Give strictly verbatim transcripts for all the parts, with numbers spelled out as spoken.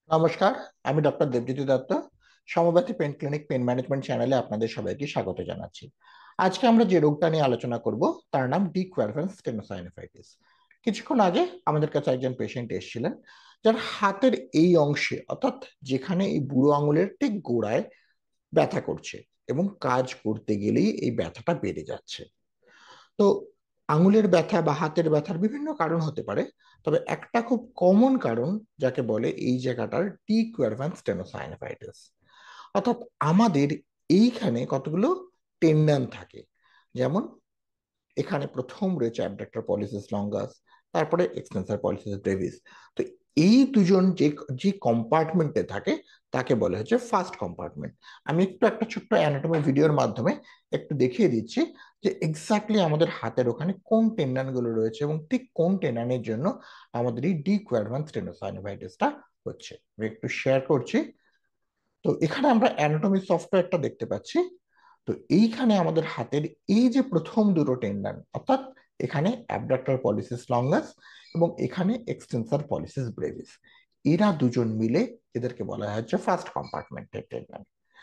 নমস্কার। আমি doctor Debjyoti Dutta. Samabyathi pain clinic pain management চ্যানেলে আপনাদের সবাইকে স্বাগত জানাচ্ছি। আজকে আমরা যে রোগটা নিয়ে আলোচনা করব তার নাম ডি কুয়ারভ্যান্স স্টেনোসাইনোভাইটিস। কিছুক্ষণ আগে আমাদের কাছে একজন পেশেন্ট এসেছিলেন, যার হাতের এই অংশে, অর্থাৎ যেখানে এই বুড়ো আঙুলের ঠিক গোড়ায় ব্যথা করছে এবং কাজ করতে গেলেই এই ব্যথাটা বেড়ে যাচ্ছে। তো আঙুলের ব্যথা বা হাতের ব্যথার বিভিন্ন কারণ হতে পারে, তবে একটা খুব কমন কারণ যাকে বলে এই জায়গাটার ডি কুয়ারভ্যান্স স্টেনোসাইনোভাইটিস। অর্থাৎ আমাদের এইখানে কতগুলো টেন্ডন থাকে, যেমন এখানে প্রথম রয়েছে অ্যাবডাক্টর পলিসিস লঙ্গাস, তারপরে এক্সটেন্সর পলিসিস ব্রেভিস। তো এই দুজন যে যে কম্পার্টমেন্টে থাকে তাকে বলে হচ্ছে ফার্স্ট কম্পার্টমেন্ট। আমি একটু একটা ছোট্ট অ্যানাটমি ভিডিওর মাধ্যমে একটু দেখিয়ে দিচ্ছি যে এক্স্যাক্টলি আমাদের হাতের ওখানে কোন টেন্ডন গুলো রয়েছে এবং ঠিক কোন টেন্ডনের জন্য আমাদের এই ডি কুয়ারভ্যান্স স্টেনোসাইনোভাইটিসটা হচ্ছে। আমি একটু শেয়ার করছি। তো এখানে আমরা অ্যানাটমি সফটওয়্যারটা দেখতে পাচ্ছি। তো এইখানে আমাদের হাতের এই যে প্রথম দুটো টেন্ডন, অর্থাৎ এখানে অ্যাবডাক্টর পলিসিস লঙ্গাস এবং এখানে এক্সটেন্সর পলিসিস ব্রেভিস, এরা দুজন মিলে এদেরকে বলা হচ্ছে ফার্স্ট কম্পার্টমেন্টের টেন্ডন।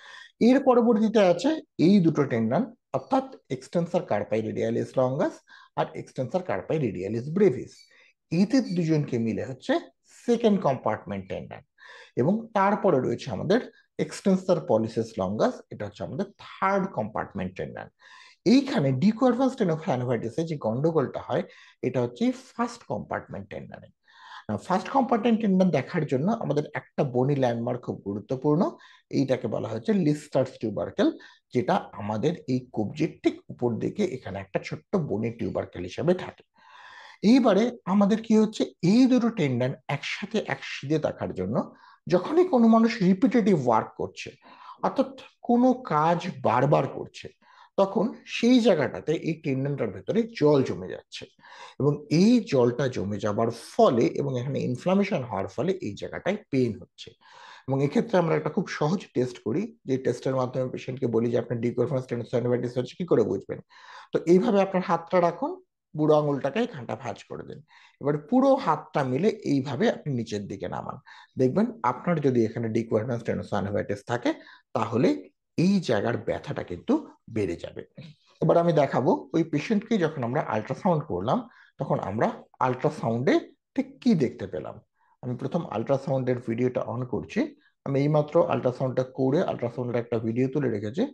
এর পরবর্তীতে আছে এই দুটো টেন্ডন, অর্থাৎ এক্সটেন্সর কার্পাই রেডিয়ালিস লঙ্গাস আর এক্সটেন্সর কার্পাই রেডিয়ালিস ব্রেভিস। এদের দুজনকে মিলে হচ্ছে সেকেন্ড কম্পার্টমেন্ট টেন্ডন। এবং তারপরে রয়েছে আমাদের এক্সটেন্সর পলিসিস লঙ্গাস, এটা হচ্ছে আমাদের থার্ড কম্পার্টমেন্ট টেন্ডন। এইখানে ডিকুয়ারভাস স্টেনোসাইনোভাইটিসে যে গন্ডগোলটা হয়, এটা হচ্ছে ফার্স্ট কম্পার্টমেন্ট টেন্ডনে। ফার্স্ট কম্পার্টমেন্ট টেন্ডন দেখার জন্য আমাদের একটা বনি ল্যান্ডমার্ক খুব গুরুত্বপূর্ণ। এইটাকে বলা হচ্ছে লিস্টার্স টিউবারকেল, যেটা আমাদের এই কবজির ঠিক উপর দিকে এখানে একটা ছোট্ট বনি টিউবারকেল হিসেবে থাকে। এইবারে আমাদের কি হচ্ছে, এই দুটো টেন্ডন একসাথে একসাথে থাকার জন্য যখনই কোনো মানুষ রিপিটেটিভ ওয়ার্ক করছে, অর্থাৎ কোনো কাজ বারবার করছে, তখন সেই জায়গাটাতে এই টেন্ডনটার ভেতরে জল জমে যাচ্ছে এবং এই জলটা জমে যাবার ফলে এবং এখানে ইনফ্লামেশন হওয়ার ফলে এই জায়গাটায় পেইন হচ্ছে। এবং এক্ষেত্রে আমরা একটা খুব সহজ টেস্ট করি, যে টেস্টের মাধ্যমে পেশেন্টকে বলি যে আপনার ডিকুয়ারভ্যান্স স্টেনোসাইনোভাইটিস হচ্ছে, কি করে বুঝবেন? তো এইভাবে আপনার হাতটা রাখুন, বুড়ো আঙুলটাকে এখানটা ভাঁজ করে দিন। এবার পুরো হাতটা মিলে এইভাবে আপনি নিচের দিকে নামান। দেখবেন আপনার যদি এখানে ডিকুয়ারভ্যান্স স্টেনোসাইনোভাইটিস থাকে, তাহলে এই জায়গার ব্যথাটা কিন্তু বেড়ে যাবে। এবার আমি দেখাবো ওই পেশেন্টকে যখন আমরা আল্ট্রাসাউন্ড করলাম, তখন আমরা আল্ট্রাসাউন্ডে ঠিক কি দেখতে পেলাম। আমি প্রথম আল্ট্রাসাউন্ডের ভিডিওটা অন করছি। আমি এইমাত্র আল্ট্রাসাউন্ডটা করে আল্ট্রাসাউন্ডের একটা ভিডিও তুলে রেখেছি।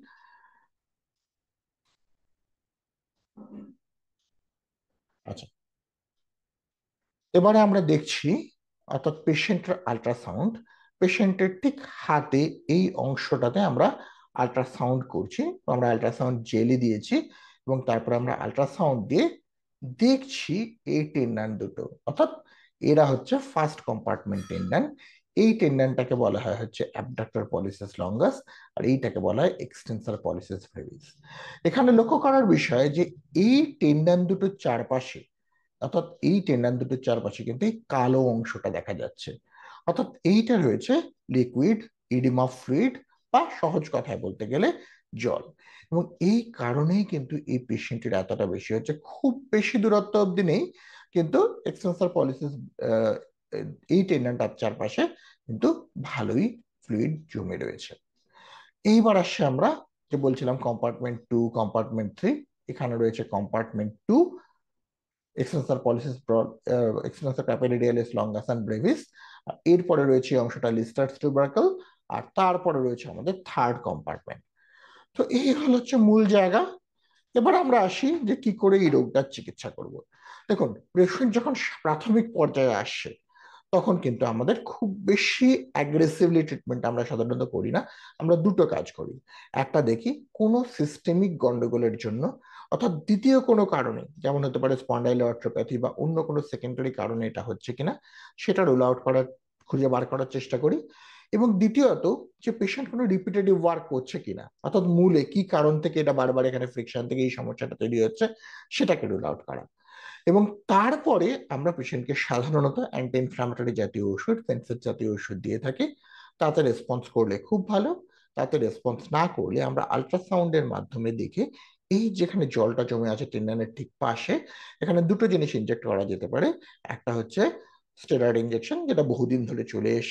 আচ্ছা, এবারে আমরা দেখছি, অর্থাৎ পেশেন্টের আল্ট্রাসাউন্ড, পেশেন্টের ঠিক হাতে এই অংশটাতে আমরা আল্ট্রাসাউন্ড করছি। আমরা আল্ট্রাসাউন্ড জেলি দিয়েছি এবং তারপরে আমরা আল্ট্রাসাউন্ড দিয়ে দেখছি এই টেন্ডন দুটো, অর্থাৎ এরা হচ্ছে ফার্স্ট কম্পার্টমেন্ট টেন্ডন। এই টেন্ডনটাকে বলা হয় হচ্ছে অ্যাবডাক্টর পলিসিস লঙ্গাস, আর এইটাকে বলা হয় এক্সটেন্সর পলিসিস ব্রেভিস। এখানে লক্ষ্য করার বিষয় যে এই টেন্ডন দুটোর চারপাশে, অর্থাৎ এই টেন্ডন দুটোর চারপাশে কিন্তু এই কালো অংশটা দেখা যাচ্ছে, অর্থাৎ এইটা রয়েছে লিকুইড ইডিমা ফ্লুইড, বা সহজ কথায় বলতে গেলে জল। এবং এই কারণেই কিন্তু এই পেশেন্টের এতটা বেশি হচ্ছে। খুব বেশি দূরত্ব অব্দি নেই, কিন্তু এক্সটেন্সর পলিসিস এই টেন্ডনটার চারপাশে কিন্তু ভালোই ফ্লুইড জমে রয়েছে। এইবার আসছে আমরা যে বলছিলাম কম্পার্টমেন্ট টু, কম্পার্টমেন্ট থ্রি। এখানে রয়েছে compartment two, extensor pollicis extensor carpi radialis longus and brevis. এরপরে রয়েছে এই অংশটা লিস্টার্স টিউবারকেল, আর তারপরে রয়েছে আমাদের থার্ড কম্পার্টমেন্ট। তো এই হলো হচ্ছে মূল জায়গা। এবার আমরা আসি যে কি করে এই রোগটার চিকিৎসা করব। দেখুন, পেশেন্ট যখন প্রাথমিক পর্যায়ে আসছে, তখন কিন্তু আমাদের খুব বেশি অ্যাগ্রেসিভলি ট্রিটমেন্ট আমরা সাধারণত করি না। আমরা দুটো কাজ করি। একটা দেখি কোনো সিস্টেমিক গন্ডগোলের জন্য, অর্থাৎ দ্বিতীয় কোনো কারণে, যেমন হতে পারে স্পন্ডাইলোআর্থ্রোপ্যাথি বা অন্য কোনো সেকেন্ডারি কারণে এটা হচ্ছে কিনা, সেটা রুল আউট করার, খুঁজে বার করার চেষ্টা করি। এবং দ্বিতীয়ত, যে পেশেন্ট কোনো রিপিটেটিভ ওয়ার্ক করছে কিনা, অর্থাৎ মূলে কি কারণ থেকে এটা বারবার এখানে ফ্রিকশন থেকে এই সমস্যাটা তৈরি হচ্ছে, সেটাকে রুল আউট করা। এবং তারপরে আমরা পেশেন্টকে সাধারণত অ্যান্টি ইনফ্লামেটরি জাতীয় ওষুধ, ফেনসিড জাতীয় ওষুধ দিয়ে থাকি। তাতে রেসপন্স করলে খুব ভালো, তাতে রেসপন্স না করলে আমরা আল্ট্রাসাউন্ডের মাধ্যমে দেখে এই যেখানে জলটা জমে আছে টেন্ডনের ঠিক পাশে, এখানে দুটো জিনিস ইনজেক্ট করা যেতে পারে। একটা হচ্ছে স্টেরয়েড ইনজেকশন, যেটা বহুদিন ধরে চলে এসছে,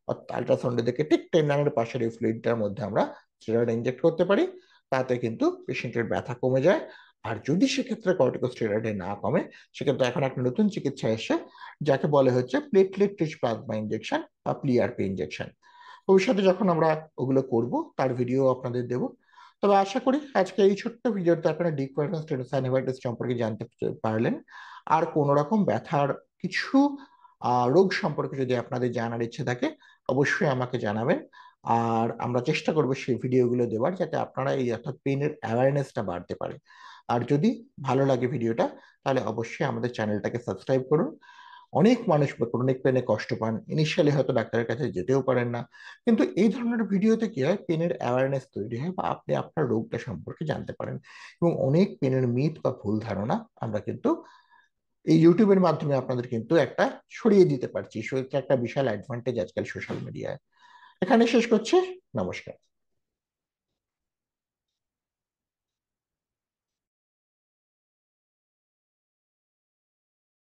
অর্থাৎ আল্ট্রাসাউন্ডে দেখে ঠিক টেন্ডনের পাশের এই ফ্লুইডটার মধ্যে আমরা স্টেরয়েড ইনজেক্ট করতে পারি, তাতে কিন্তু পেশেন্টের ব্যথা কমে যায়। আর যদি সেক্ষেত্রে কর্টিকোস্টেরয়েডে না কমে, সেক্ষেত্রে এখন একটা নতুন চিকিৎসা এসে যাকে বলে হচ্ছে প্লেটলেট রিচ প্লাজমা ইনজেকশন বা প্লিআরপি ইনজেকশন। ভবিষ্যতে যখন আমরা ওগুলো করব তার ভিডিও আপনাদের দেব। তবে আশা করি আজকে এই ছোট্ট ভিডিওতে আপনারা ডিকুয়ারভেন্স স্টেনোসাইনোভাইটিস সম্পর্কে জানতে পারলেন। আর কোনো রকম ব্যথার কিছু আহ, রোগ সম্পর্কে যদি আপনাদের জানার ইচ্ছে থাকে, অবশ্যই আমাকে জানাবেন। আর আমরা চেষ্টা করবো সেই ভিডিওগুলো দেওয়ার, যাতে আপনারা এই অর্থাৎ পেনের অ্যাওয়ারনেসটা বাড়তে পারে। আর যদি ভালো লাগে ভিডিওটা, তাহলে অবশ্যই আমাদের চ্যানেলটাকে সাবস্ক্রাইব করুন। অনেক মানুষ ক্রনিক পেনে কষ্ট পান, ইনিশিয়ালি হয়তো ডাক্তারের কাছে যেতেও পারেন না, কিন্তু এই ধরনের ভিডিওতে কি হয়, পেনের অ্যাওয়ারনেস তৈরি হয় বা আপনি আপনার রোগটা সম্পর্কে জানতে পারেন। এবং অনেক পেনের মিথ বা ভুল ধারণা আমরা কিন্তু এই ইউটিউবের মাধ্যমে আপনাদের কিন্তু একটা সরিয়ে দিতে পারছি। সো এটা একটা বিশাল অ্যাডভান্টেজ আজকাল সোশ্যাল মিডিয়ায়। এখানে শেষ করছি। নমস্কার।